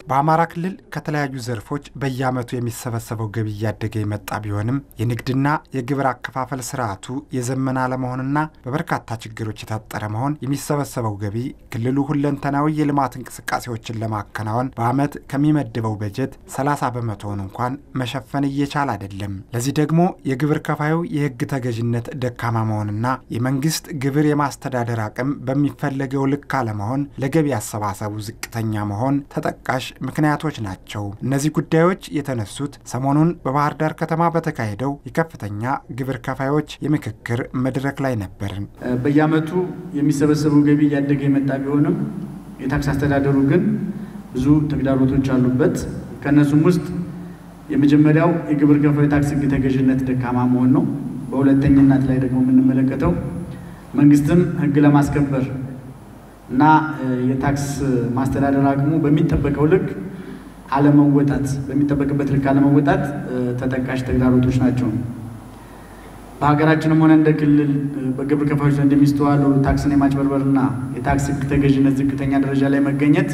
በአማራ ክልል ከተለያዩ ዘርፎች በየዓመቱ የሚሰበሰበው ገቢ እያደገ የመጣ ቢሆንም የንግድና የግብር አከፋፈል ስርዓቱ የዘመነ አለመሆንና በበርካታ ችግሮች የታጠረ መሆን የሚሰበሰበው ገቢ ክልሉ ሁለንተናዊ የልማት እንቅስቃሴዎችን ለማከናወን በዓመት ከሚመደበው በጀት 30% እንኳን መሸፈን እየቻለ አይደለም። ለዚህ ደግሞ የግብር ከፋዩ የህግ ተገዥነት ደካማ መሆንና የመንግስት ግብር የማስተዳደር አቅም በሚፈለገው ልክ አለመሆን ለገቢ አሰባሰቡ ዝቅተኛ መሆን ተጠቃሽ ምክንያቶች ናቸው። እነዚህ ጉዳዮች የተነሱት ሰሞኑን በባህር ዳር ከተማ በተካሄደው የከፍተኛ ግብር ከፋዮች የምክክር መድረክ ላይ ነበር። በየዓመቱ የሚሰበሰበው ገቢ እያደገ የመጣ ቢሆንም የታክስ አስተዳደሩ ግን ብዙ ተግዳሮቶች አሉበት። ከነሱም ውስጥ የመጀመሪያው የግብር ከፋዩ ታክስ ህግ ተገዥነት ደካማ መሆን ነው። በሁለተኛነት ላይ ደግሞ የምንመለከተው መንግስትም ህግ ለማስከበር እና የታክስ ማስተዳደር አቅሙ በሚጠበቀው ልክ አለመወጣት በሚጠበቅበት ልክ አለመወጣት ተጠቃሽ ተግዳሮቶች ናቸው። በሀገራችንም ሆነ እንደ ክልል በግብር ከፋዮች ዘንድ የሚስተዋሉ ታክስን የማጭበርበርና የታክስ ህግ ተገዥነት ዝቅተኛ ደረጃ ላይ መገኘት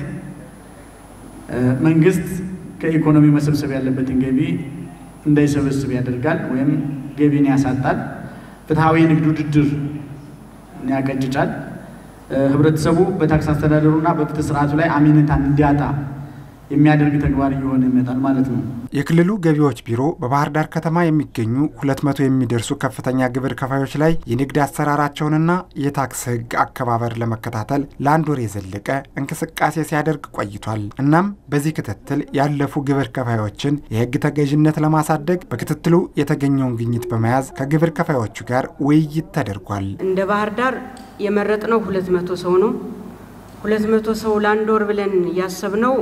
መንግስት ከኢኮኖሚ መሰብሰብ ያለበትን ገቢ እንዳይሰበስብ ያደርጋል ወይም ገቢን ያሳጣል። ፍትሃዊ የንግድ ውድድር ያቀጭጫል። ህብረተሰቡ በታክስ አስተዳደሩና በፍትህ ስርዓቱ ላይ አሚነታን እንዲያጣ የሚያደርግ ተግባር ይሆን ይመጣል ማለት ነው። የክልሉ ገቢዎች ቢሮ በባህር ዳር ከተማ የሚገኙ 200 የሚደርሱ ከፍተኛ ግብር ከፋዮች ላይ የንግድ አሰራራቸውንና የታክስ ህግ አከባበር ለመከታተል ለአንድ ወር የዘለቀ እንቅስቃሴ ሲያደርግ ቆይቷል። እናም በዚህ ክትትል ያለፉ ግብር ከፋዮችን የህግ ተገዥነት ለማሳደግ በክትትሉ የተገኘውን ግኝት በመያዝ ከግብር ከፋዮቹ ጋር ውይይት ተደርጓል። እንደ ባህር ዳር የመረጥነው 200 ሰው ነው። 200 ሰው ለአንድ ወር ብለን ያሰብነው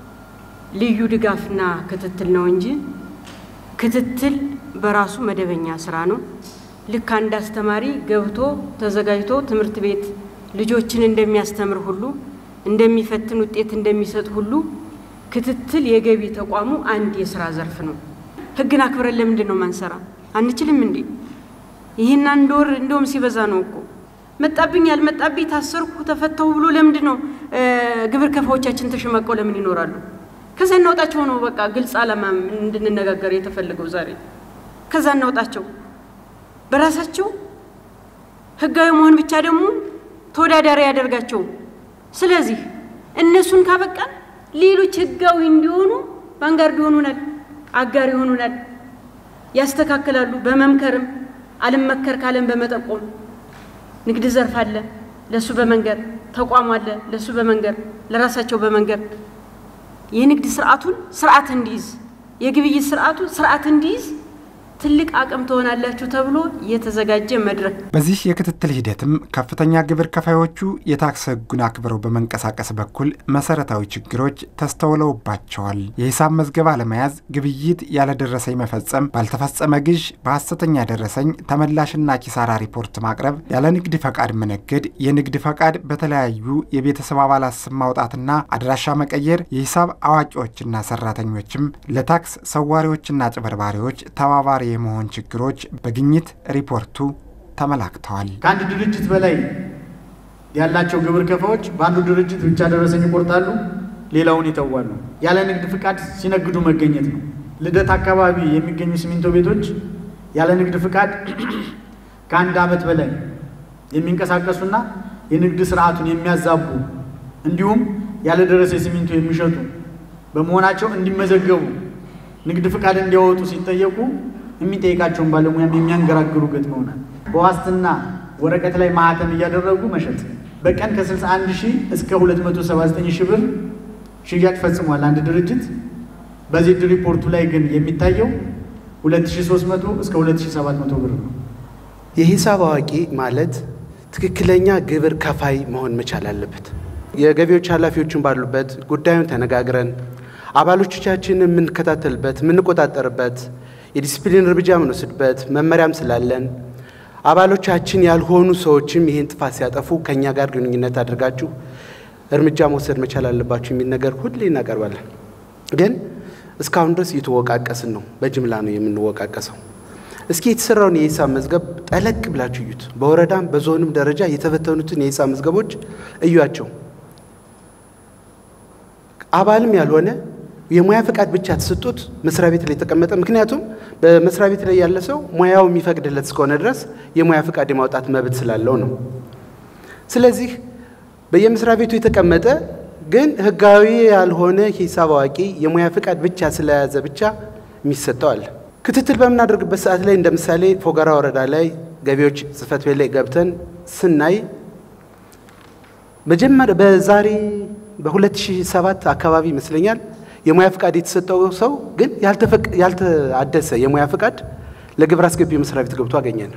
ልዩ ድጋፍና ክትትል ነው እንጂ ክትትል በራሱ መደበኛ ስራ ነው። ልክ አንድ አስተማሪ ገብቶ ተዘጋጅቶ ትምህርት ቤት ልጆችን እንደሚያስተምር ሁሉ እንደሚፈትን ውጤት እንደሚሰጥ ሁሉ ክትትል የገቢ ተቋሙ አንድ የሥራ ዘርፍ ነው። ህግን አክብረን ለምንድን ነው ማንሰራ? አንችልም እንዴ? ይሄን አንድ ወር እንደውም ሲበዛ ነው እኮ መጣብኝ ያልመጣብኝ ታሰርኩ ተፈተው ብሎ ለምንድን ነው ግብር ከፋዮቻችን ተሽመቀው ለምን ይኖራሉ? ከዛ እናውጣቸው ነው በቃ ግልጽ ዓላማ እንድንነጋገር የተፈለገው ዛሬ። ከዛ እናውጣቸው በራሳቸው ህጋዊ መሆን ብቻ ደግሞ ተወዳዳሪ ያደርጋቸው። ስለዚህ እነሱን ካበቃን ሌሎች ህጋዊ እንዲሆኑ ባንጋርድ ይሆኑናል፣ አጋር ይሆኑናል፣ ያስተካክላሉ። በመምከርም አለመከር ካለም በመጠቆም ንግድ ዘርፍ አለ ለሱ በመንገር ተቋም አለ ለሱ በመንገር ለራሳቸው በመንገር የንግድ ስርዓቱን ስርዓት እንዲይዝ የግብይት ስርዓቱ ስርዓት እንዲይዝ ትልቅ አቅም ተሆናላችሁ ተብሎ የተዘጋጀ መድረክ። በዚህ የክትትል ሂደትም ከፍተኛ ግብር ከፋዮቹ የታክስ ህጉን አክብረው በመንቀሳቀስ በኩል መሰረታዊ ችግሮች ተስተውለውባቸዋል። የሂሳብ መዝገብ አለመያዝ፣ ግብይት ያለደረሰኝ መፈጸም፣ ባልተፈጸመ ግዥ በሐሰተኛ ደረሰኝ ተመላሽና ኪሳራ ሪፖርት ማቅረብ፣ ያለ ንግድ ፈቃድ መነገድ፣ የንግድ ፈቃድ በተለያዩ የቤተሰብ አባላት ስም ማውጣትና አድራሻ መቀየር፣ የሂሳብ አዋቂዎችና ሰራተኞችም ለታክስ ሰዋሪዎችና አጭበርባሪዎች ተባባሪ የመሆን ችግሮች በግኝት ሪፖርቱ ተመላክተዋል። ከአንድ ድርጅት በላይ ያላቸው ግብር ከፋዮች በአንዱ ድርጅት ብቻ ደረሰኝ ይቆርጣሉ፣ ሌላውን ይተዋሉ። ያለ ንግድ ፍቃድ ሲነግዱ መገኘት ነው። ልደት አካባቢ የሚገኙ ሲሚንቶ ቤቶች ያለ ንግድ ፍቃድ ከአንድ ዓመት በላይ የሚንቀሳቀሱና የንግድ ስርዓቱን የሚያዛቡ እንዲሁም ያለ ደረሰ ሲሚንቶ የሚሸጡ በመሆናቸው እንዲመዘገቡ ንግድ ፍቃድ እንዲያወጡ ሲጠየቁ የሚጠይቃቸውን ባለሙያም የሚያንገራግሩ ገጥመውናል። በዋስትና ወረቀት ላይ ማህተም እያደረጉ መሸጥ፣ በቀን ከ61000 እስከ 279000 ብር ሽያጭ ፈጽሟል አንድ ድርጅት። በዚህ ሪፖርቱ ላይ ግን የሚታየው 2300 እስከ 2700 ብር ነው። የሂሳብ አዋቂ ማለት ትክክለኛ ግብር ከፋይ መሆን መቻል አለበት። የገቢዎች ኃላፊዎችን ባሉበት ጉዳዩን ተነጋግረን አባሎቻችንን የምንከታተልበት የምንቆጣጠርበት የዲሲፕሊን እርምጃ የምንወስድበት መመሪያም ስላለን አባሎቻችን ያልሆኑ ሰዎችም ይሄን ጥፋት ሲያጠፉ ከኛ ጋር ግንኙነት አድርጋችሁ እርምጃ መውሰድ መቻል አለባችሁ የሚል ነገር ሁሌ እናቀርባለን። ግን እስካሁን ድረስ እየተወቃቀስን ነው፣ በጅምላ ነው የምንወቃቀሰው። እስኪ የተሰራውን የሂሳብ መዝገብ ጠለቅ ብላችሁ እዩት። በወረዳም በዞንም ደረጃ የተበተኑትን የሂሳብ መዝገቦች እዩአቸው። አባልም ያልሆነ የሙያ ፍቃድ ብቻ ተሰጥቶት መስሪያ ቤት ላይ ተቀመጠ። ምክንያቱም በመስሪያ ቤት ላይ ያለ ሰው ሙያው የሚፈቅድለት እስከሆነ ድረስ የሙያ ፍቃድ የማውጣት መብት ስላለው ነው። ስለዚህ በየመስሪያ ቤቱ የተቀመጠ ግን ህጋዊ ያልሆነ ሂሳብ አዋቂ የሙያ ፍቃድ ብቻ ስለያዘ ብቻ የሚሰጠው አለ። ክትትል በምናደርግበት ሰዓት ላይ እንደምሳሌ ፎገራ ወረዳ ላይ ገቢዎች ጽህፈት ቤት ላይ ገብተን ስናይ መጀመሪያ በዛሬ በ2007 አካባቢ ይመስለኛል የሙያ ፍቃድ የተሰጠው ሰው ግን ያልተአደሰ የሙያ ፍቃድ ለግብር አስገቢ መስሪያ ቤት ገብቶ አገኘን።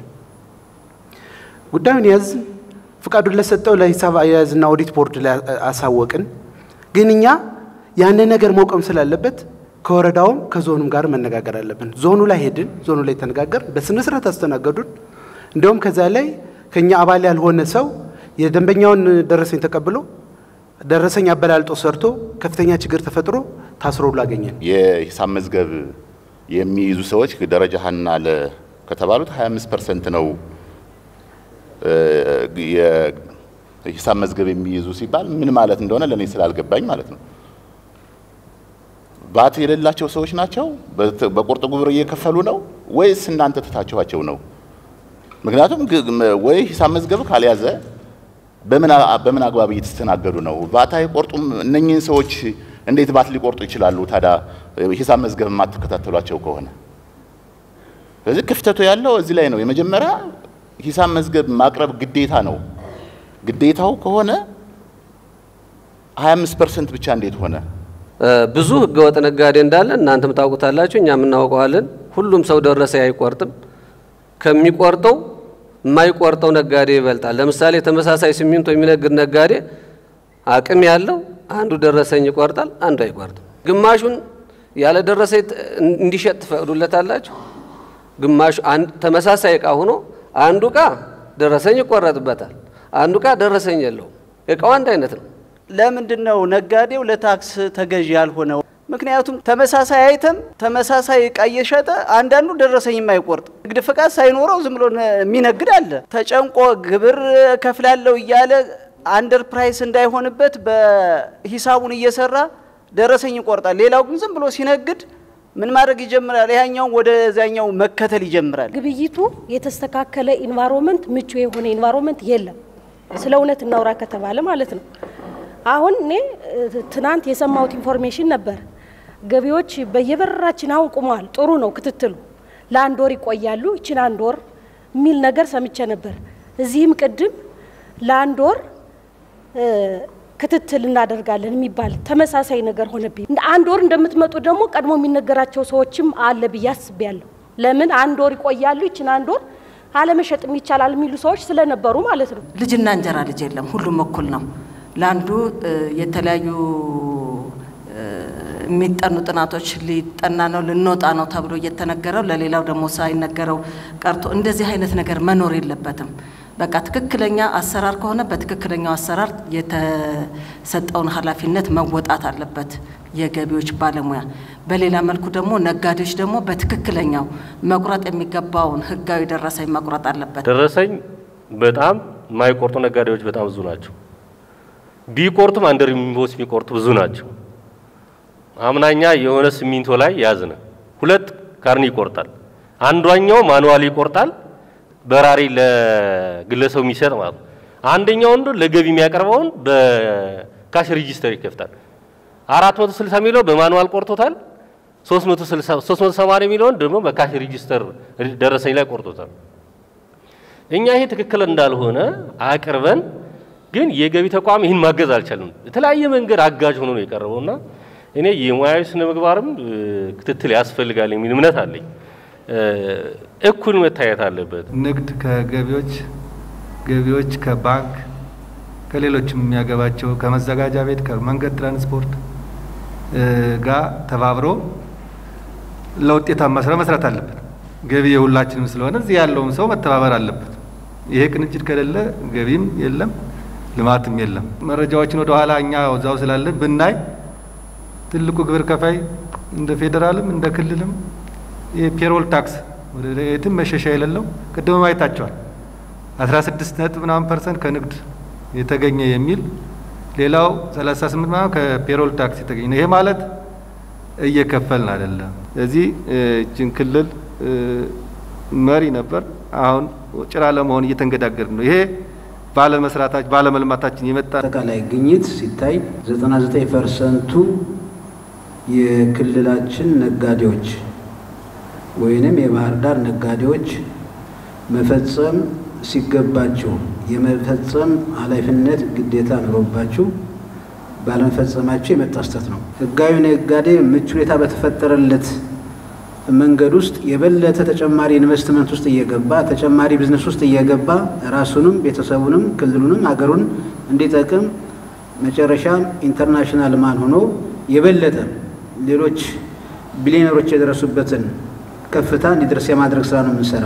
ጉዳዩን ያዝ ፍቃዱን ለሰጠው ለሂሳብ አያያዝና ኦዲት ቦርድ ላይ አሳወቅን። ግን እኛ ያን ነገር መቆም ስላለበት ከወረዳውም ከዞኑም ጋር መነጋገር አለብን። ዞኑ ላይ ሄድን፣ ዞኑ ላይ ተነጋገር፣ በስነ ስርዓት አስተናገዱን። እንደውም ከዛ ላይ ከኛ አባል ያልሆነ ሰው የደንበኛውን ደረሰኝ ተቀብሎ ደረሰኝ አበላልጦ ሰርቶ ከፍተኛ ችግር ተፈጥሮ ታስሮ ላገኘን። የሂሳብ መዝገብ የሚይዙ ሰዎች ደረጃ ሀና ለከተባሉት 25% ነው የሂሳብ መዝገብ የሚይዙ ሲባል ምን ማለት እንደሆነ ለኔ ስላልገባኝ ማለት ነው። ባት የሌላቸው ሰዎች ናቸው በቁርጥ ግብር እየከፈሉ ነው ወይስ እናንተ ተታችኋቸው ነው? ምክንያቱም ወይ ሂሳብ መዝገብ ካልያዘ በምን አግባብ እየተስተናገዱ ነው? ባት አይቆርጡም። እነኚህን ሰዎች እንዴት ባት ሊቆርጡ ይችላሉ ታዲያ ሂሳብ መዝገብ ማተከታተሏቸው ከሆነ? ስለዚህ ክፍተቱ ያለው እዚህ ላይ ነው። የመጀመሪያ ሂሳብ መዝገብ ማቅረብ ግዴታ ነው። ግዴታው ከሆነ 25% ብቻ እንዴት ሆነ? ብዙ ህገወጥ ነጋዴ እንዳለ እናንተም ታውቁታላችሁ፣ እኛም እናውቀዋለን። ሁሉም ሰው ደረሰኝ አይቆርጥም። ከሚቆርጠው የማይቆርጠው ነጋዴ ይበልጣል። ለምሳሌ ተመሳሳይ ሲሚንቶ የሚነግድ ነጋዴ አቅም ያለው አንዱ ደረሰኝ ይቆርጣል፣ አንዱ አይቆርጥም። ግማሹን ያለ ደረሰኝ እንዲሸጥ ትፈቅዱለታላችሁ። ግማሹ ተመሳሳይ ዕቃ ሆኖ አንዱ ዕቃ ደረሰኝ ይቆረጥበታል፣ አንዱ ዕቃ ደረሰኝ የለውም። ዕቃው አንድ አይነት ነው። ለምንድነው ነጋዴው ለታክስ ተገዥ ያልሆነው? ምክንያቱም ተመሳሳይ አይተም ተመሳሳይ ዕቃ እየሸጠ አንዳንዱ ደረሰኝ የማይቆርጥ ንግድ ፍቃድ ሳይኖረው ዝም ብሎ የሚነግድ አለ። ተጨንቆ ግብር ከፍላለሁ እያለ አንደር ፕራይስ እንዳይሆንበት በሂሳቡን እየሰራ ደረሰኝ ይቆርጣል። ሌላው ግን ዝም ብሎ ሲነግድ ምን ማድረግ ይጀምራል? ያኛው ወደዛኛው መከተል ይጀምራል። ግብይቱ የተስተካከለ ኢንቫይሮንመንት ምቹ የሆነ ኢንቫይሮንመንት የለም። ስለ እውነት እናውራ ከተባለ ማለት ነው። አሁን እኔ ትናንት የሰማሁት ኢንፎርሜሽን ነበር። ገቢዎች በየበራችን አሁን ቆመዋል። ጥሩ ነው ክትትሉ። ለአንድ ወር ይቆያሉ፣ እቺን አንድ ወር ሚል ነገር ሰምቼ ነበር። እዚህም ቅድም ለአንድ ወር ክትትል እናደርጋለን የሚባል ተመሳሳይ ነገር ሆነብኝ። አንድ ወር እንደምትመጡ ደግሞ ቀድሞ የሚነገራቸው ሰዎችም አለ ብዬ አስቤያለሁ። ለምን አንድ ወር ይቆያሉ፣ እቺን አንድ ወር አለመሸጥም ይቻላል የሚሉ ሰዎች ስለነበሩ ማለት ነው። ልጅና እንጀራ ልጅ የለም፣ ሁሉም እኩል ነው። ለአንዱ የተለያዩ የሚጠኑ ጥናቶች ሊጠና ነው ልንወጣ ነው ተብሎ እየተነገረው ለሌላው ደግሞ ሳይነገረው ቀርቶ እንደዚህ አይነት ነገር መኖር የለበትም። በቃ ትክክለኛ አሰራር ከሆነ በትክክለኛው አሰራር የተሰጠውን ኃላፊነት መወጣት አለበት የገቢዎች ባለሙያ። በሌላ መልኩ ደግሞ ነጋዴዎች ደግሞ በትክክለኛው መቁረጥ የሚገባውን ህጋዊ ደረሰኝ መቁረጥ አለበት። ደረሰኝ በጣም ማይቆርጡ ነጋዴዎች በጣም ብዙ ናቸው። ቢቆርጡም አንደር ኢንቮይስ የሚቆርጡ ብዙ ናቸው። አምናኛ የሆነ ሲሚንቶ ላይ ያዝነ ሁለት ካርኒ ይቆርጣል፣ አንዷኛው ማኑዋሊ ይቆርጣል፣ በራሪ ለግለሰው የሚሰጥ ማለት ነው። አንደኛው እንዶ ለገቢ የሚያቀርበውን በካሽ ሬጂስተር ይከፍታል። 460 ሚሊዮን በማኑዋል ቆርጦታል፣ 380 ሚሊዮን ደግሞ በካሽ ሬጂስተር ደረሰኝ ላይ ቆርጦታል። እኛ ይሄ ትክክል እንዳልሆነ አቅርበን ግን የገቢ ተቋም ይሄን ማገዝ አልቻለም። የተለያየ መንገድ አጋዥ ሆኖ ነው የቀረበውና እኔ የሙያዊ ስነ ምግባርም ክትትል ያስፈልጋል የሚል እምነት አለኝ። እኩል መታየት አለበት። ንግድ ከገቢዎች፣ ገቢዎች ከባንክ፣ ከሌሎችም የሚያገባቸው ከመዘጋጃ ቤት፣ ከመንገድ ትራንስፖርት ጋር ተባብሮ ለውጤታማ ስራ መስራት አለበት። ገቢ የሁላችንም ስለሆነ እዚህ ያለውም ሰው መተባበር አለበት። ይሄ ቅንጅት ከሌለ ገቢም የለም ልማትም የለም። መረጃዎችን ወደ ኋላ እኛ ወዛው ስላለን ብናይ ትልቁ ግብር ከፋይ እንደ ፌደራልም እንደ ክልልም የፔሮል ታክስ ወደ የትም መሸሻ የሌለው ቅድም አይታችኋል 16.9% ከንግድ የተገኘ የሚል ሌላው 38 ማለት ከፔሮል ታክስ የተገኘ ነው። ይሄ ማለት እየከፈልን አይደለም። ስለዚህ እጅን ክልል መሪ ነበር፣ አሁን ጭራ ለመሆን እየተንገዳገድን ነው። ይሄ ባለመስራታችን ባለመልማታችን የመጣ አጠቃላይ ግኝት ሲታይ 99% የክልላችን ነጋዴዎች ወይንም የባህር ዳር ነጋዴዎች መፈጸም ሲገባቸው የመፈጸም ኃላፊነት ግዴታ ኖሮባቸው ባለመፈጸማቸው የመጣ ስህተት ነው። ህጋዊ ነጋዴ ምቹ ሁኔታ በተፈጠረለት መንገድ ውስጥ የበለጠ ተጨማሪ ኢንቨስትመንት ውስጥ እየገባ ተጨማሪ ቢዝነስ ውስጥ እየገባ ራሱንም ቤተሰቡንም ክልሉንም ሀገሩን እንዲጠቅም መጨረሻ ኢንተርናሽናል ማን ሆኖ የበለጠ ሌሎች ቢሊዮነሮች የደረሱበትን ከፍታ እንዲደርስ የማድረግ ስራ ነው የምንሰራው።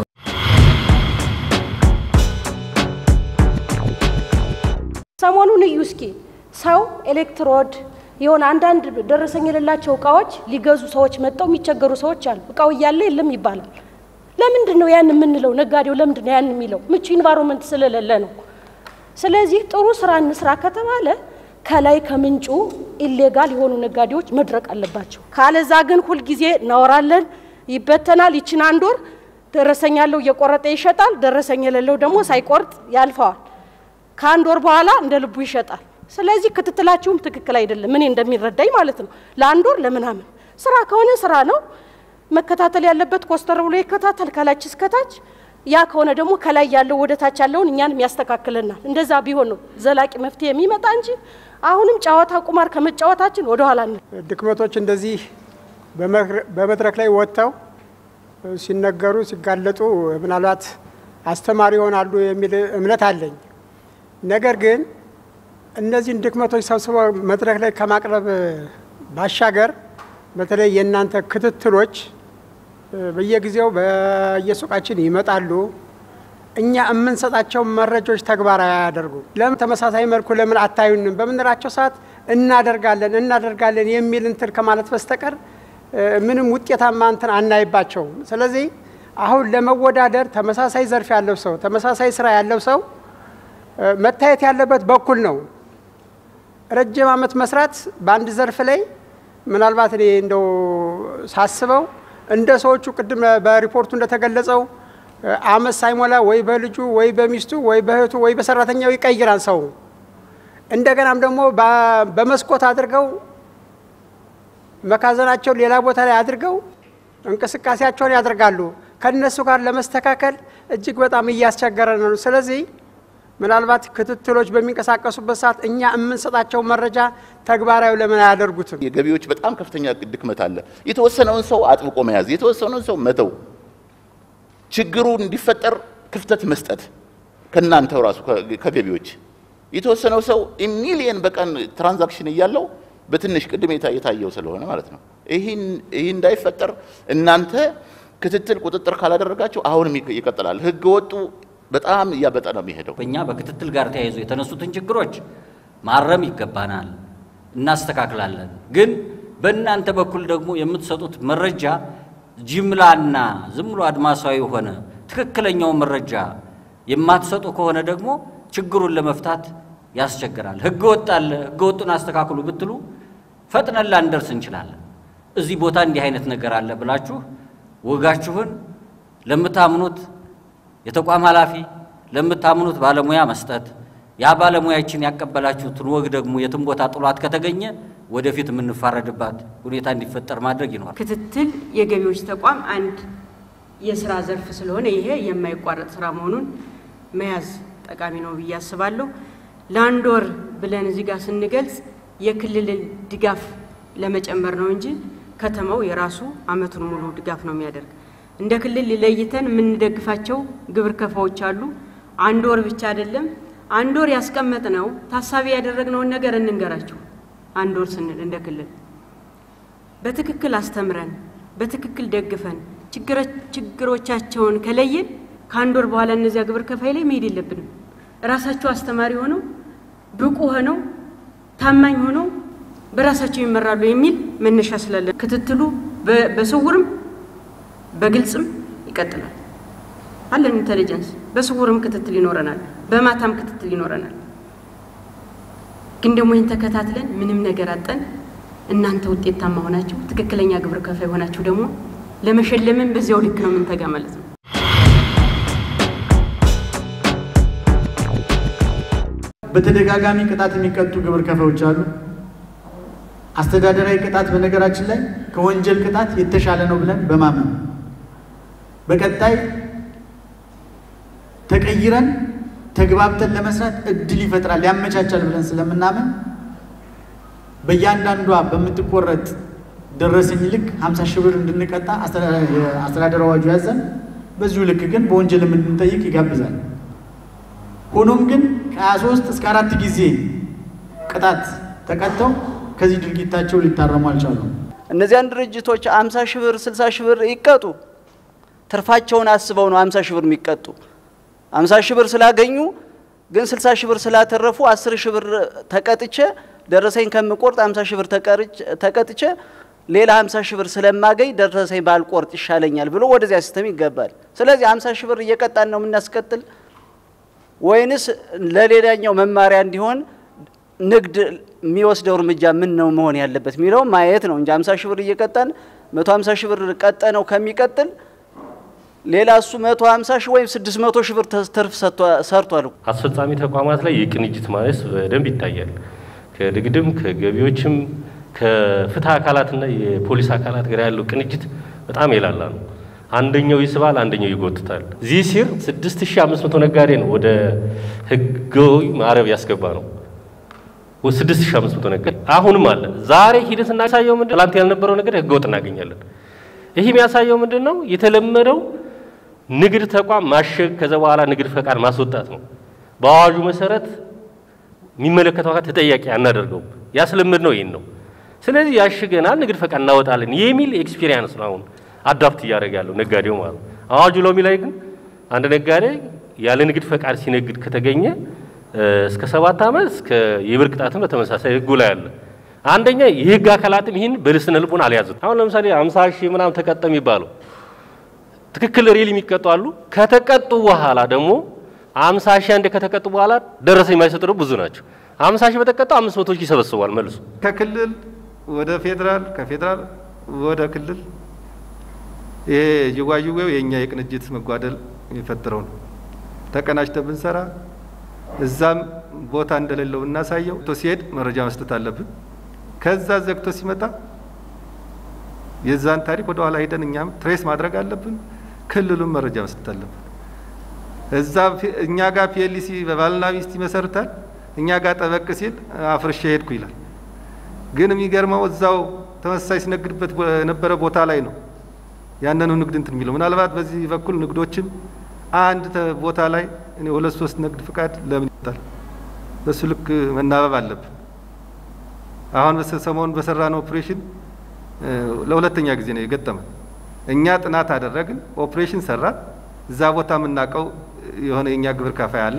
ሰሞኑን እስኪ ሰው ኤሌክትሮድ የሆነ አንዳንድ ደረሰኝ የሌላቸው እቃዎች ሊገዙ ሰዎች መጣው የሚቸገሩ ሰዎች አሉ። እቃው እያለ የለም ይባላል። ለምንድን ነው ያን የምንለው? ነጋዴው ለምንድን ነው ያን የሚለው? ምቹ ኢንቫይሮንመንት ስለሌለ ነው። ስለዚህ ጥሩ ስራ እንስራ ከተባለ ከላይ ከምንጩ ኢሌጋል የሆኑ ነጋዴዎች መድረቅ አለባቸው። ካለዛ ግን ሁሉ ጊዜ እናወራለን፣ ይበተናል። ይችን አንድ ወር ደረሰኝ ያለው እየቆረጠ ይሸጣል፣ ደረሰኝ የሌለው ደግሞ ሳይቆርጥ ያልፈዋል። ከአንድ ወር በኋላ እንደ ልቡ ይሸጣል። ስለዚህ ክትትላችሁም ትክክል አይደለም። ምን እንደሚረዳኝ ማለት ነው። ለአንድ ወር ለምናምን ስራ ከሆነ ስራ ነው መከታተል ያለበት። ኮስተር ብሎ ይከታተል ከላች እስከታች። ያ ከሆነ ደግሞ ከላይ ያለው ወደ ታች ያለውን እኛንም ያስተካክለናል። እንደዛ ቢሆን ነው ዘላቂ መፍትሄ የሚመጣ እንጂ አሁንም ጫዋታ ቁማር ከመጫወታችን ወደ ኋላ ነው። ድክመቶች እንደዚህ በመድረክ ላይ ወጥተው ሲነገሩ ሲጋለጡ ምናልባት አስተማሪ ይሆናሉ የሚል እምነት አለኝ። ነገር ግን እነዚህን ድክመቶች ሰብስቦ መድረክ ላይ ከማቅረብ ባሻገር በተለይ የእናንተ ክትትሎች በየጊዜው በየሱቃችን ይመጣሉ። እኛ የምንሰጣቸው መረጃዎች ተግባራዊ ያደርጉ ለምን ተመሳሳይ መልኩ ለምን አታዩንም በምንራቸው ሰዓት እናደርጋለን የሚል እንትን ከማለት በስተቀር ምንም ውጤታማ እንትን አናይባቸው። ስለዚህ አሁን ለመወዳደር ተመሳሳይ ዘርፍ ያለው ሰው ተመሳሳይ ስራ ያለው ሰው መታየት ያለበት በኩል ነው። ረጅም ዓመት መስራት በአንድ ዘርፍ ላይ ምናልባት እኔ እንደው ሳስበው እንደ ሰዎቹ ቅድም በሪፖርቱ እንደተገለጸው ዓመት ሳይሞላ ወይ በልጁ ወይ በሚስቱ ወይ በእህቱ ወይ በሰራተኛው ይቀይራል ሰው። እንደገናም ደግሞ በመስኮት አድርገው መካዘናቸው ሌላ ቦታ ላይ አድርገው እንቅስቃሴያቸውን ያደርጋሉ። ከነሱ ጋር ለመስተካከል እጅግ በጣም እያስቸገረ ነው። ስለዚህ ምናልባት ክትትሎች በሚንቀሳቀሱበት ሰዓት እኛ የምንሰጣቸው መረጃ ተግባራዊ ለምን አያደርጉትም? የገቢዎች በጣም ከፍተኛ ድክመት አለ። የተወሰነውን ሰው አጥብቆ መያዝ፣ የተወሰነውን ሰው መተው፣ ችግሩ እንዲፈጠር ክፍተት መስጠት ከናንተው ራሱ ከገቢዎች የተወሰነው ሰው ሚሊየን በቀን ትራንዛክሽን እያለው በትንሽ ቅድም የታየው ስለሆነ ማለት ነው። ይሄ እንዳይፈጠር እናንተ ክትትል ቁጥጥር ካላደረጋችሁ አሁንም ይቀጥላል። ህግ ወጡ በጣም ያበጣ ነው የሚሄደው። በእኛ በክትትል ጋር ተያይዞ የተነሱትን ችግሮች ማረም ይገባናል፣ እናስተካክላለን። ግን በእናንተ በኩል ደግሞ የምትሰጡት መረጃ ጅምላና ዝም ብሎ አድማሳዊ ሆነ ትክክለኛው መረጃ የማትሰጡ ከሆነ ደግሞ ችግሩን ለመፍታት ያስቸግራል። ህግ ወጣለ ህግ ወጡን አስተካክሉ ብትሉ ፈጥነን ላንደርስ እንችላለን። እዚህ ቦታ እንዲህ አይነት ነገር አለ ብላችሁ ወጋችሁን ለምታምኑት የተቋም ኃላፊ ለምታምኑት ባለሙያ መስጠት፣ ያ ባለሙያችን ያቀበላችሁትን ወግ ደግሞ የትም ቦታ ጥሏት ከተገኘ ወደፊት የምንፋረድባት ሁኔታ እንዲፈጠር ማድረግ ይኖራል። ክትትል የገቢዎች ተቋም አንድ የስራ ዘርፍ ስለሆነ ይሄ የማይቋረጥ ስራ መሆኑን መያዝ ጠቃሚ ነው ብዬ አስባለሁ። ለአንድ ወር ብለን እዚህ ጋር ስንገልጽ የክልል ድጋፍ ለመጨመር ነው እንጂ ከተማው የራሱ አመቱን ሙሉ ድጋፍ ነው የሚያደርግ። እንደ ክልል ለይተን የምንደግፋቸው ግብር ከፋዎች አሉ። አንድ ወር ብቻ አይደለም። አንድ ወር ያስቀመጥነው ታሳቢ ያደረግነውን ነገር እንንገራቸው። አንድ ወር ስንል እንደ ክልል በትክክል አስተምረን በትክክል ደግፈን ችግሮቻቸውን ከለየን ከአንድ ወር በኋላ እነዚያ ግብር ከፋይ ላይ መሄድ የለብንም። ራሳቸው አስተማሪ ሆነው ብቁ ሆነው ታማኝ ሆነው በራሳቸው ይመራሉ የሚል መነሻ ስላለ ክትትሉ በስውርም በግልጽም ይቀጥላል። አለን ኢንተለጀንስ በስውርም ክትትል ይኖረናል፣ በማታም ክትትል ይኖረናል። ግን ደግሞ ይህን ተከታትለን ምንም ነገር አጠን እናንተ ውጤታማ ሆናችሁ ትክክለኛ ግብር ከፋይ ሆናችሁ ደግሞ ለመሸለምን በዚያው ልክ ነው ምን ተጋ ማለት ነው። በተደጋጋሚ ቅጣት የሚቀጡ ግብር ከፋዮች አሉ። አስተዳደራዊ ቅጣት በነገራችን ላይ ከወንጀል ቅጣት የተሻለ ነው ብለን በማመን በቀጣይ ተቀይረን ተግባብተን ለመስራት እድል ይፈጥራል ያመቻቻል ብለን ስለምናምን በእያንዳንዷ በምትቆረጥ ደረሰኝ ልክ 50 ሺህ ብር እንድንቀጣ አስተዳደር አዋጁ ያዘን። በዚሁ ልክ ግን በወንጀል እንድንጠይቅ ይጋብዛል። ሆኖም ግን ከ23 እስከ 4 ጊዜ ቅጣት ተቀጥተው ከዚህ ድርጊታቸው ሊታረሙ አልቻሉም። እነዚያን ድርጅቶች 50 ሺህ ብር 60 ሺህ ብር ይቀጡ፣ ትርፋቸውን አስበው ነው 50 ሺህ ብር የሚቀጡ። 50 ሺህ ብር ስላገኙ ግን 60 ሺህ ብር ስላተረፉ 10 ሺህ ብር ተቀጥቼ ደረሰኝ ከምቆርጥ 50 ሺህ ብር ተቀጥቼ ሌላ 50 ሺህ ብር ስለማገኝ ደረሰኝ ባልቆርጥ ይሻለኛል ብሎ ወደዚያ ሲስተም ይገባል። ስለዚህ 50 ሺህ ብር እየቀጣን ነው የምናስቀጥል ወይንስ ለሌላኛው መማሪያ እንዲሆን ንግድ የሚወስደው እርምጃ ምን ነው መሆን ያለበት የሚለው ማየት ነው እንጂ 50 ሺህ ብር እየቀጣን 150 ሺህ ብር ቀጠነው ከሚቀጥል ሌላ እሱ 150 ሺህ ወይም 600 ሺህ ብር ተርፍ ሰርቷል። አስፈጻሚ ተቋማት ላይ የቅንጅት ማነስ በደንብ ይታያል። ከንግድም ከገቢዎችም ከፍትህ አካላትና የፖሊስ አካላት ጋር ያለው ቅንጅት በጣም የላላ ነው። አንደኛው ይስባል፣ አንደኛው ይጎትታል። እዚህ ሲር 6500 ነጋዴ ነው ወደ ህጋዊ ማዕረብ ያስገባ ነው። 6500 ነጋዴ አሁንም አለ። ዛሬ ሂደት እናሳየው ምንድነው? ትላንት ያልነበረው ነገር ህገወጥ እናገኛለን። ይሄ የሚያሳየው ምንድነው? የተለመደው ንግድ ተቋም ማሸግ ከዛ በኋላ ንግድ ፈቃድ ማስወጣት ነው። በአዋጁ መሰረት የሚመለከተው አካል ተጠያቂ አናደርገው። ያስለመድነው ይሄን ነው። ስለዚህ ያሽገናል፣ ንግድ ፈቃድ እናወጣለን የሚል ኤክስፒሪየንስ ነው አሁን አዳፕት እያደረገ ያለው ነጋዴው ማለት ነው። አዋጁ ሎሚ ላይ ግን አንድ ነጋዴ ያለ ንግድ ፈቃድ ሲነግድ ከተገኘ እስከ 7 ዓመት እስከ የብር ቅጣትም በተመሳሳይ ህጉ ላይ አለ። አንደኛ የህግ አካላትም ይህን በልስነ ልቦና አልያዙት። አሁን ለምሳሌ 50 ሺህ ምናምን ተቀጠም ይባሉ ትክክል ሪል የሚቀጡ አሉ። ከተቀጡ በኋላ ደግሞ 50 ሺህ አንደ ከተቀጡ በኋላ ደረሰኝ የማይሰጡ ብዙ ናቸው። 50 ሺህ በተቀጣው 500 ሺህ ይሰበስባል መልሶ ከክልል ወደ ፌደራል ከፌደራል ወደ ክልል ይሄ ጅዋጅዌው የኛ የቅንጅት መጓደል የሚፈጥረው ነው። ተቀናጅተን ብንሰራ እዛም ቦታ እንደሌለው እናሳየው። ሲሄድ መረጃ መስጠት አለብን። ከዛ ዘግቶ ሲመጣ የዛን ታሪክ ወደ ኋላ ሄደን እኛም ትሬስ ማድረግ አለብን። ክልሉም መረጃ መስጠት አለብን። እዛ እኛ ጋር ፒኤልሲ በባልና ሚስት ይመሰርታል፣ እኛ ጋር ጠበቅ ሲል አፍርሼ ሄድኩ ይላል። ግን የሚገርመው እዛው ተመሳሳይ ሲነግድበት የነበረ ቦታ ላይ ነው ያንኑ ንግድ እንትን የሚለው። ምናልባት በዚህ በኩል ንግዶችም አንድ ቦታ ላይ እኔ 2-3 ንግድ ፍቃድ ለምን ይጣል? በሱ ልክ መናበብ አለብን። አሁን በሰሞኑን በሰራነው ኦፕሬሽን ለሁለተኛ ጊዜ ነው የገጠመን። እኛ ጥናት አደረግን፣ ኦፕሬሽን ሰራ። እዛ ቦታ የምናውቀው የሆነ የኛ ግብር ከፋይ አለ።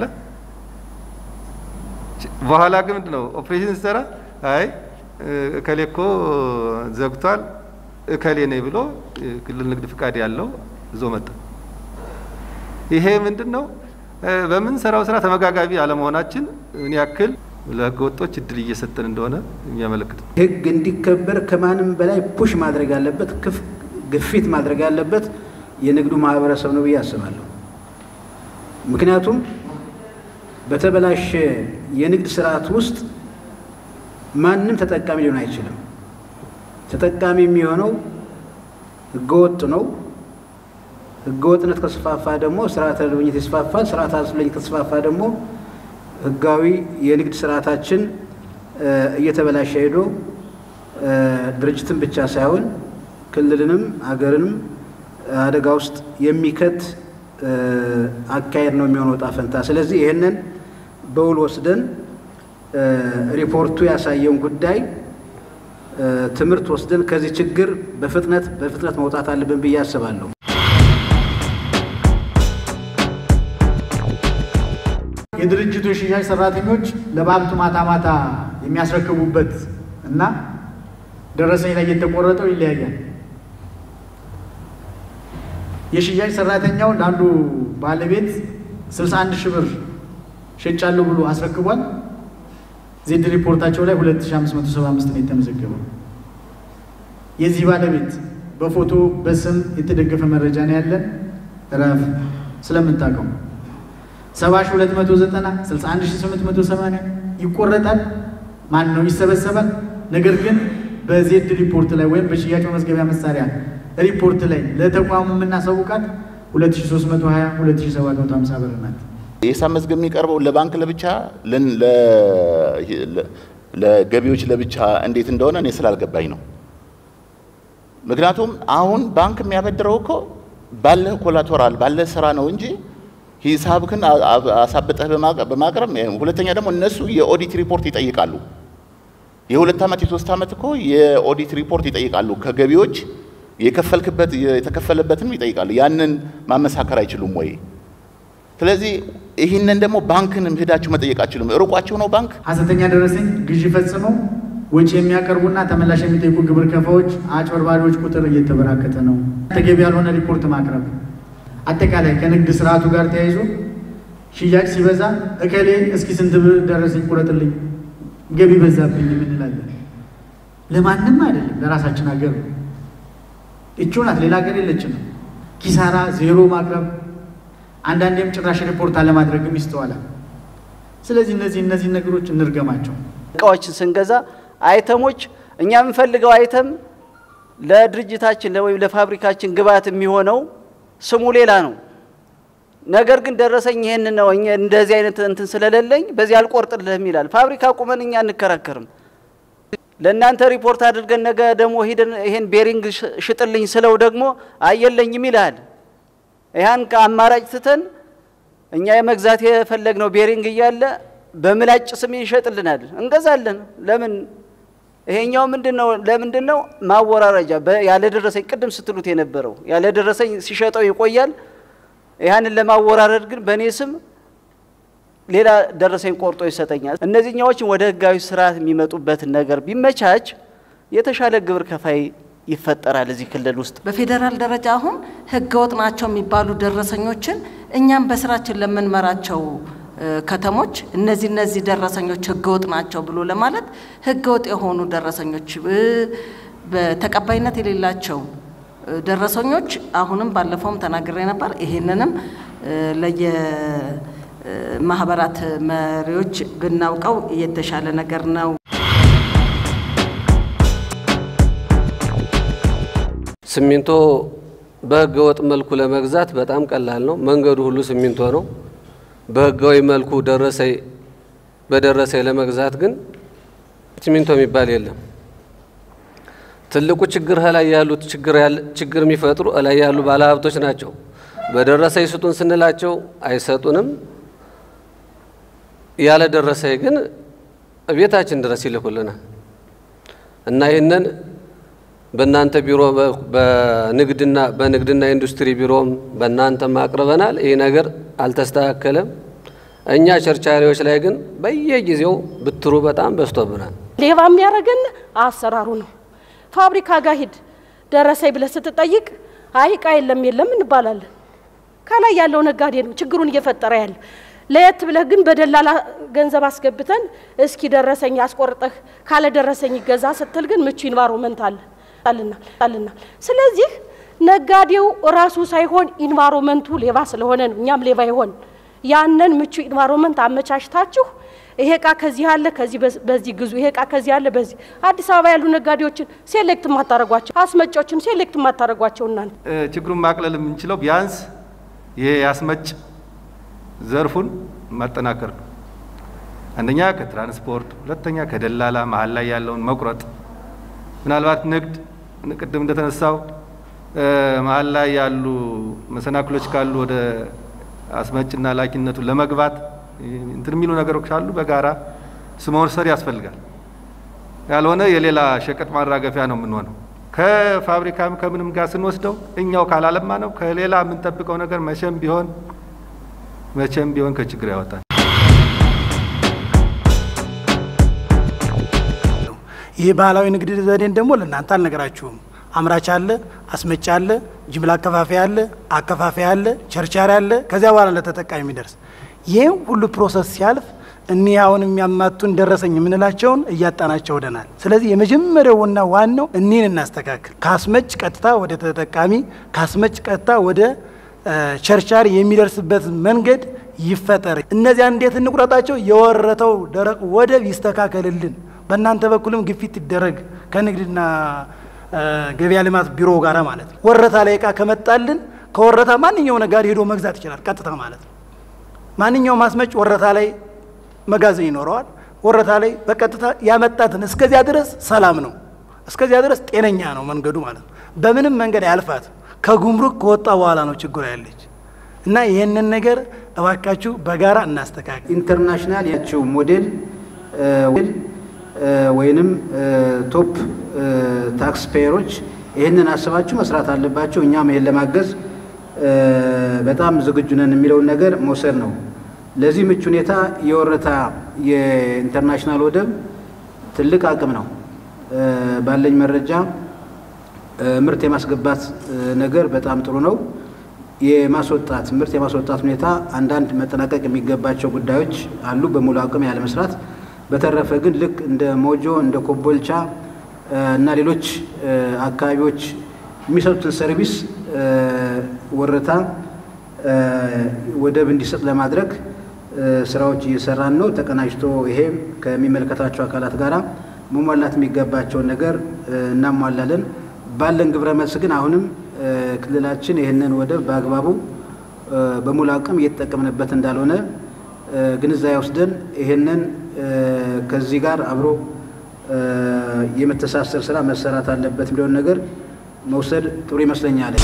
በኋላ ግን ምንድነው ኦፕሬሽን ሰራ አይ እከሌኮ ዘግቷል እከሌ ነው ብሎ ክልል ንግድ ፍቃድ ያለው እዞ መጣ። ይሄ ምንድነው በምን ሰራው ስራ ተመጋጋቢ አለመሆናችን ምን ያክል ለህገወጦች እድል እየሰጠን እንደሆነ የሚያመለክት ነው። ህግ እንዲከበር ከማንም በላይ ፑሽ ማድረግ ያለበት ግፊት ማድረግ ያለበት የንግዱ ማህበረሰብ ነው ብዬ አስባለሁ። ምክንያቱም በተበላሸ የንግድ ስርዓት ውስጥ ማንም ተጠቃሚ ሊሆን አይችልም። ተጠቃሚ የሚሆነው ህገወጥ ነው። ህገወጥነት ከተስፋፋ ደግሞ ስርዓተ አልበኝነት ይስፋፋል። ስርዓተ አልበኝነት ከተስፋፋ ደግሞ ህጋዊ የንግድ ስርዓታችን እየተበላሸ ሄዶ ድርጅትን ብቻ ሳይሆን ክልልንም አገርንም አደጋ ውስጥ የሚከት አካሄድ ነው የሚሆነው ጣፈንታ። ስለዚህ ይሄንን በውል ወስደን ሪፖርቱ ያሳየውን ጉዳይ ትምህርት ወስደን ከዚህ ችግር በፍጥነት መውጣት አለብን ብዬ አስባለሁ። የድርጅቱ የሽያጭ ሰራተኞች ለባንቱ ማታ የሚያስረክቡበት እና ደረሰኝ ላይ የተቆረጠው ይለያያል። የሽያጭ ሰራተኛው ለአንዱ ባለቤት 61 ሺህ ብር ሸጫለሁ ብሎ አስረክቧል። ዜድ ሪፖርታቸው ላይ 2575 ነው የተመዘገበው። የዚህ ባለቤት በፎቶ በስም የተደገፈ መረጃ ነው ያለን። ረፍ ስለምታውቀው 70290 61880 ይቆረጣል። ማን ነው ይሰበሰባል። ነገር ግን በዜድ ሪፖርት ላይ ወይም በሽያጭ መዝገቢያ መሳሪያ ሪፖርት ላይ ለተቋሙ የምናሳውቃት 2320 2750 ብር ናት። የሂሳብ መዝገብ የሚቀርበው ለባንክ ለብቻ ለገቢዎች ለብቻ እንዴት እንደሆነ እኔ ስላልገባኝ ነው። ምክንያቱም አሁን ባንክ የሚያበድረው እኮ ባለ ኮላተራል ባለ ስራ ነው እንጂ ሂሳብክን አሳብጠህ በማቅረብ ሁለተኛ ደግሞ እነሱ የኦዲት ሪፖርት ይጠይቃሉ። የ2 ዓመት የ3 ዓመት እኮ የኦዲት ሪፖርት ይጠይቃሉ። ከገቢዎች የከፈልክበት የተከፈለበትም ይጠይቃሉ። ያንን ማመሳከር አይችሉም ወይ? ስለዚህ ይህንን ደግሞ ባንክንም ሄዳችሁ መጠየቅ አትችሉም። ሩቋቸው ነው ባንክ ሐሰተኛ ደረሰኝ ግዢ ፈጽመው ወጪ የሚያቀርቡና ተመላሽ የሚጠይቁ ግብር ከፋዎች አጭበርባሪዎች ቁጥር እየተበራከተ ነው። ተገቢ ያልሆነ ሪፖርት ማቅረብ አጠቃላይ ከንግድ ስርዓቱ ጋር ተያይዞ ሽያጭ ሲበዛ እከሌ እስኪ ስንት ብር ደረሰኝ ቁረጥልኝ ገቢ በዛብኝ እንላለን። ለማንም አይደለም ለራሳችን ሀገር እቹናት ሌላ ሀገር የለችም። ኪሳራ ዜሮ ማቅረብ አንዳንዴም ጭራሽ ሪፖርት አለማድረግም ይስተዋላል። ስለዚህ እነዚህ ነገሮች እንርገማቸው። እቃዎችን ስንገዛ አይተሞች እኛ የምንፈልገው አይተም ለድርጅታችን ወይም ለፋብሪካችን ግብአት የሚሆነው ስሙ ሌላ ነው። ነገር ግን ደረሰኝ ይሄን ነው እንደዚህ አይነት እንትን ስለሌለኝ በዚህ አልቆርጥልህም ይላል። ፋብሪካ ቁመን እኛ እንከራከርም። ለእናንተ ሪፖርት አድርገን ነገ ደግሞ ሄደን ይሄን ቤሪንግ ሽጥልኝ ስለው ደግሞ አየለኝም ይላል። ያን ከአማራጭ ትተን እኛ የመግዛት የፈለግነው ቤሪንግ እያለ በምላጭ ስም ይሸጥልናል እንገዛለን። ለምን ይሄኛው ለምንድነው ማወራረጃ ያለ ደረሰኝ ቅድም ስትሉት የነበረው ያለ ደረሰኝ ሲሸጠው ይቆያል። ያንን ለማወራረድ ግን በኔ ስም ሌላ ደረሰኝ ቆርጦ ይሰጠኛል። እነዚህኛዎችን ወደ ህጋዊ ስርዓት የሚመጡበት ነገር ቢመቻች የተሻለ ግብር ከፋይ ይፈጠራል እዚህ ክልል ውስጥ። በፌደራል ደረጃ አሁን ህገወጥ ናቸው የሚባሉ ደረሰኞችን እኛም በስራችን ለምንመራቸው ከተሞች እነዚህ ደረሰኞች ህገወጥ ናቸው ብሎ ለማለት ህገወጥ የሆኑ ደረሰኞች በተቀባይነት የሌላቸው ደረሰኞች አሁንም ባለፈውም ተናግሬ ነበር። ይሄንንም ለየማህበራት መሪዎች ብናውቀው የተሻለ ነገር ነው። ሲሚንቶ በህገወጥ መልኩ ለመግዛት በጣም ቀላል ነው። መንገዱ ሁሉ ሲሚንቶ ነው። በህጋዊ መልኩ በደረሰኝ ለመግዛት ግን ሲሚንቶ የሚባል የለም። ትልቁ ችግር ላይ ያሉት ችግር የሚፈጥሩ ላይ ያሉ ባለሀብቶች ናቸው። በደረሰኝ ስጡን ስንላቸው አይሰጡንም። ያለ ደረሰኝ ግን ቤታችን ድረስ ይልኩልናል። እና ይሄንን በእናንተ ቢሮ በንግድና ኢንዱስትሪ ቢሮም በእናንተ ማቅረበናል። ይሄ ነገር አልተስተካከለም። እኛ ቸርቻሪዎች ላይ ግን በየጊዜው ብትሩ በጣም በዝቶብናል። ሌባ የሚያረገን አሰራሩ ነው። ፋብሪካ ጋር ሂድ ደረሰኝ ብለህ ስትጠይቅ አይ ዕቃ የለም እንባላለን። ከላይ ያለው ነጋዴ ነው ችግሩን እየፈጠረ ያለው። ለየት ብለህ ግን በደላላ ገንዘብ አስገብተን እስኪ ደረሰኝ አስቆርጠህ ካለ ደረሰኝ ይገዛ ስትል ግን ምቹ ኢንቫይሮንመንት አለና ስለዚህ ነጋዴው ራሱ ሳይሆን ኢንቫይሮንመንቱ ሌባ ስለሆነ ነው እኛም ሌባ ይሆን ያንን ምቹ ኢንቫይሮንመንት አመቻችታችሁ ይሄ ዕቃ ከዚህ አለ ከዚህ በዚህ ግዙ ይሄ ዕቃ ከዚህ አለ በዚህ አዲስ አበባ ያሉ ነጋዴዎችን ሴሌክት ማታረጓቸው አስመጪዎችን ሴሌክት ማታረጓቸው እናንተ ችግሩን ማቅለል የምንችለው ቢያንስ ይሄ ያስመጭ ዘርፉን ማጠናከር ነው። አንደኛ ከትራንስፖርት፣ ሁለተኛ ከደላላ መሀል ላይ ያለውን መቁረጥ። ምናልባት ንግድ ቅድም እንደተነሳው መሀል ላይ ያሉ መሰናክሎች ካሉ ወደ አስመጭና ላኪነቱ ለመግባት እንትን የሚሉ ነገሮች ካሉ በጋራ ስሞርሰር ያስፈልጋል። ያልሆነ የሌላ ሸቀጥ ማራገፊያ ነው የምንሆነው። ከፋብሪካም ከምንም ጋር ስንወስደው እኛው ካላለማ ነው ከሌላ የምንጠብቀው ነገር መቼም ቢሆን ከችግር ያወጣል። ይህ ባህላዊ ንግድ ዘዴን ደግሞ ለእናንተ አልነገራችሁም። አምራች አለ፣ አስመጭ አለ፣ ጅምላ አከፋፋይ አለ፣ አከፋፋይ አለ፣ ቸርቻሪ አለ፣ ከዚያ በኋላ ለተጠቃሚ የሚደርስ ይሄን ሁሉ ፕሮሰስ ሲያልፍ እኒ አሁን የሚያማቱን ደረሰኝ የምንላቸውን እያጣናቸው ወደናል። ስለዚህ የመጀመሪያውና ዋናው እኒን እናስተካክል። ካስመጭ ቀጥታ ወደ ተጠቃሚ ካስመጭ ቀጥታ ወደ ቸርቻሪ የሚደርስበት መንገድ ይፈጠር። እነዚያ እንዴት እንቁረጣቸው? የወረተው ደረቅ ወደብ ይስተካከልልን። በእናንተ በኩልም ግፊት ይደረግ ከንግድና ገበያ ልማት ቢሮ ጋር ማለት ነው። ወረታ ላይ እቃ ከመጣልን ከወረታ ማንኛው ነጋዴ ሄዶ መግዛት ይችላል ቀጥታ ማለት ነው። ማንኛው ማስመጭ ወረታ ላይ መጋዘን ይኖረዋል። ወረታ ላይ በቀጥታ ያመጣትን እስከዚያ ድረስ ሰላም ነው፣ እስከዚያ ድረስ ጤነኛ ነው መንገዱ ማለት ነው። በምንም መንገድ ያልፋት ከጉምሩክ ከወጣ በኋላ ነው ችግር ያለች እና ይሄንን ነገር እባካችሁ በጋራ እናስተካክል። ኢንተርናሽናል ያቸው ሞዴል ወይንም ቶፕ ታክስ ፔየሮች ይሄንን አስባችሁ መስራት አለባችሁ። እኛም ይሄን ለማገዝ በጣም ዝግጁ ነን የሚለውን ነገር መውሰድ ነው። ለዚህ ምቹ ሁኔታ የወረታ የኢንተርናሽናል ወደብ ትልቅ አቅም ነው። ባለኝ መረጃ ምርት የማስገባት ነገር በጣም ጥሩ ነው። የማስወጣት ምርት የማስወጣት ሁኔታ አንዳንድ መጠናቀቅ የሚገባቸው ጉዳዮች አሉ በሙሉ አቅም ያለ መስራት። በተረፈ ግን ልክ እንደ ሞጆ እንደ ኮቦልቻ እና ሌሎች አካባቢዎች የሚሰጡትን ሰርቪስ ወረታ ወደብ እንዲሰጥ ለማድረግ ስራዎች እየሰራን ነው። ተቀናጅቶ ይሄ ከሚመለከታቸው አካላት ጋራ መሟላት የሚገባቸውን ነገር እናሟላለን። ባለን ግብረ መልስ ግን አሁንም ክልላችን ይሄንን ወደብ በአግባቡ በሙሉ አቅም እየተጠቀምንበት እንዳልሆነ ግንዛቤ ወስደን ይሄንን ከዚህ ጋር አብሮ የመተሳሰር ስራ መሰራት አለበት የሚለውን ነገር መውሰድ ጥሩ ይመስለኛል።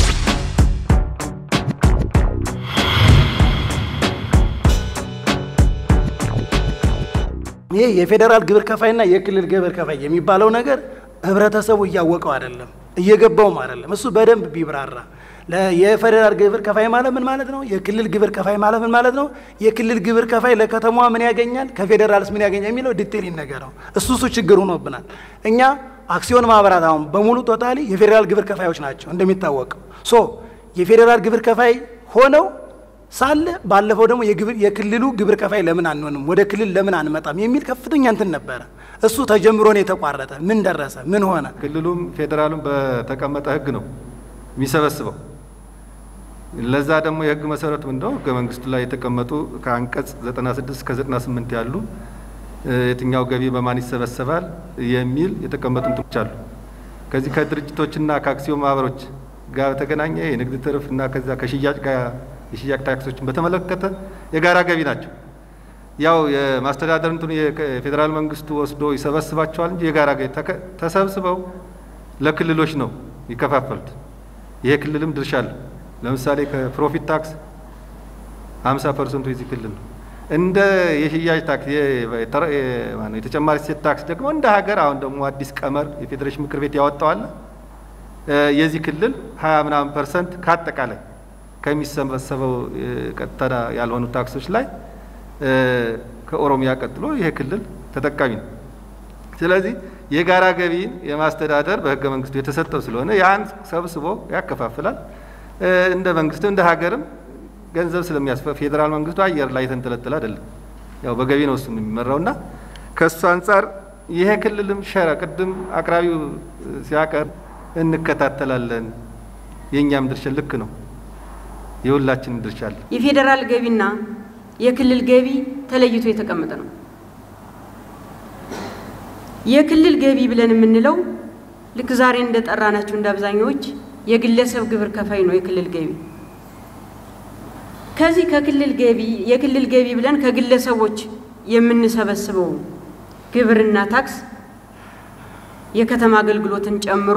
ይሄ የፌደራል ግብር ከፋይና የክልል ግብር ከፋይ የሚባለው ነገር ህብረተሰቡ እያወቀው አይደለም፣ እየገባውም አይደለም። እሱ በደንብ ቢብራራ የፌደራል ግብር ከፋይ ማለት ምን ማለት ነው? የክልል ግብር ከፋይ ማለት ምን ማለት ነው? የክልል ግብር ከፋይ ለከተማዋ ምን ያገኛል? ከፌደራልስ ምን ያገኛል? የሚለው ዲቴል ይነገረው። እሱ ችግር ሆኖብናል። እኛ አክሲዮን ማህበራት አሁን በሙሉ ቶታሊ የፌደራል ግብር ከፋዮች ናቸው እንደሚታወቀው። የፌደራል ግብር ከፋይ ሆነው ሳለ ባለፈው ደግሞ የክልሉ ግብር ከፋይ ለምን አንሆንም? ወደ ክልል ለምን አንመጣም? የሚል ከፍተኛ እንትን ነበረ። እሱ ተጀምሮ ነው የተቋረጠ። ምን ደረሰ? ምን ሆነ? ክልሉም ፌደራሉም በተቀመጠ ህግ ነው የሚሰበስበው። ለዛ ደግሞ የህግ መሰረቱ እንደው ህገ መንግስቱ ላይ የተቀመጡ ከአንቀጽ 96 እስከ 98 ያሉ የትኛው ገቢ በማን ይሰበሰባል የሚል የተቀመጡ እንትኖች አሉ። ከዚህ ከድርጅቶችና ከአክሲዮን ማህበሮች ጋር በተገናኘ የንግድ ትርፍ እና ከዛ ከሽያጭ ጋር የሽያጭ ታክሶችን በተመለከተ የጋራ ገቢ ናቸው። ያው የማስተዳደር እንትኑ የፌደራል መንግስቱ ወስዶ ይሰበስባቸዋል እንጂ የጋራ ገቢ ተሰብስበው ለክልሎች ነው ይከፋፈሉት። ይሄ ክልልም ድርሻ አለ። ለምሳሌ ከፕሮፊት ታክስ 50% የዚህ ክልል ነው። እንደ የሽያጭ ታክስ የተጨማሪ እሴት ታክስ ደግሞ እንደ ሀገር አሁን ደግሞ አዲስ ቀመር የፌዴሬሽን ምክር ቤት ያወጣዋል። የዚህ ክልል 20% ካጠቃላይ ከሚሰበሰበው ቀጥታ ያልሆኑ ታክሶች ላይ ከኦሮሚያ ቀጥሎ ይሄ ክልል ተጠቃሚ ነው። ስለዚህ የጋራ ገቢን የማስተዳደር በህገ መንግስቱ የተሰጠው ስለሆነ ያን ሰብስቦ ያከፋፍላል። እንደ መንግስት እንደ ሀገርም ገንዘብ ስለሚያስፈልግ ፌደራል መንግስቱ አየር ላይ ተንጠለጠለ አይደለም፣ ያው በገቢ ነው እሱ የሚመራውና ከሱ አንፃር ይሄ ክልልም ሸራ ቅድም አቅራቢው ሲያቀር እንከታተላለን። የኛም ድርሻ ልክ ነው፣ የሁላችንም ድርሻ አለ። የፌደራል ገቢና የክልል ገቢ ተለይቶ የተቀመጠ ነው። የክልል ገቢ ብለን የምንለው ልክ ዛሬ እንደጠራናቸው እንዳብዛኞች የግለሰብ ግብር ከፋይ ነው የክልል ገቢ። ከዚህ ከክልል ገቢ የክልል ገቢ ብለን ከግለሰቦች የምንሰበስበው ግብርና ታክስ የከተማ አገልግሎትን ጨምሮ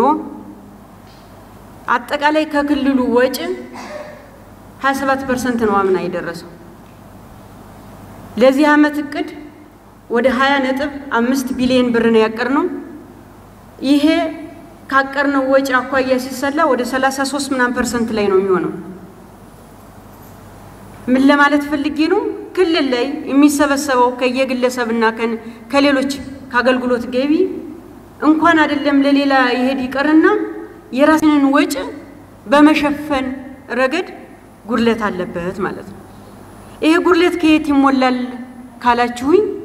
አጠቃላይ ከክልሉ ወጪ 27% ነው አምና የደረሰው። ለዚህ አመት እቅድ ወደ 20.5 ቢሊዮን ብር ነው ያቀርነው። ይሄ ካቀርነው ወጪ አኳያ ሲሰላ ወደ 33% ላይ ነው የሚሆነው። ምን ለማለት ፈልጌ ነው? ክልል ላይ የሚሰበሰበው ከየግለሰብና ከሌሎች ከአገልግሎት ገቢ እንኳን አይደለም ለሌላ ይሄድ ይቀርና የራስንን ወጪ በመሸፈን ረገድ ጉድለት አለበት ማለት ነው። ይሄ ጉድለት ከየት ይሞላል ካላችሁኝ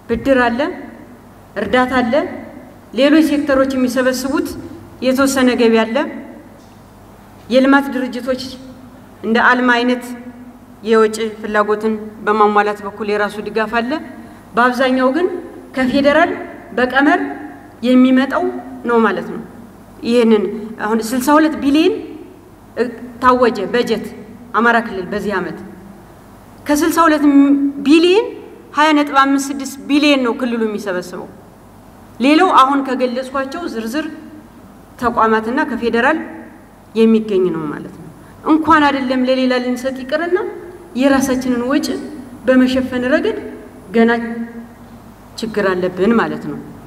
ብድር አለ፣ እርዳታ አለ፣ ሌሎች ሴክተሮች የሚሰበስቡት የተወሰነ ገቢ አለ። የልማት ድርጅቶች እንደ አልማ አይነት የወጪ ፍላጎትን በማሟላት በኩል የራሱ ድጋፍ አለ። በአብዛኛው ግን ከፌደራል በቀመር የሚመጣው ነው ማለት ነው። ይሄንን አሁን 62 ቢሊዮን ታወጀ በጀት አማራ ክልል በዚህ ዓመት ከ62 ቢሊዮን 20.56 ቢሊዮን ነው ክልሉ የሚሰበስበው። ሌላው አሁን ከገለጽኳቸው ዝርዝር ተቋማትና ከፌደራል የሚገኝ ነው ማለት ነው። እንኳን አይደለም ለሌላ ልንሰጥ ይቅርና የራሳችንን ወጪ በመሸፈን ረገድ ገና ችግር አለብን ማለት ነው።